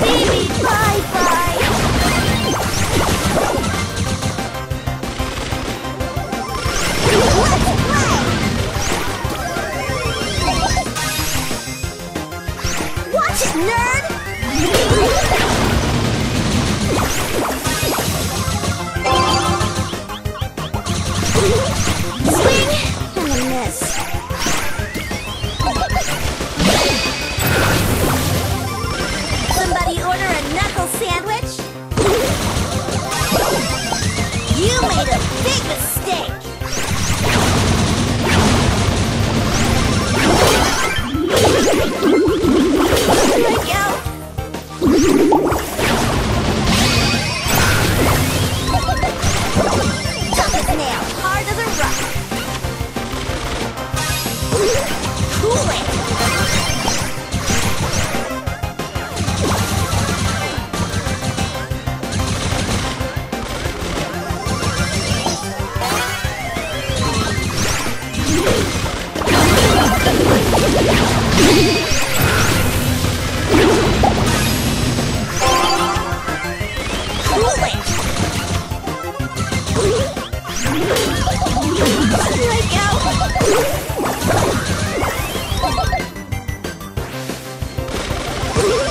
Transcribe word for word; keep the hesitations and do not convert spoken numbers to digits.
Baby, bye-bye! Let's play! Watch it, nerd! Swing and a miss. Somebody order a knuckle sandwich? You made a big mistake! Here I go! Tough as nails, hard as a rock. Cool it! Here I go! Ooh.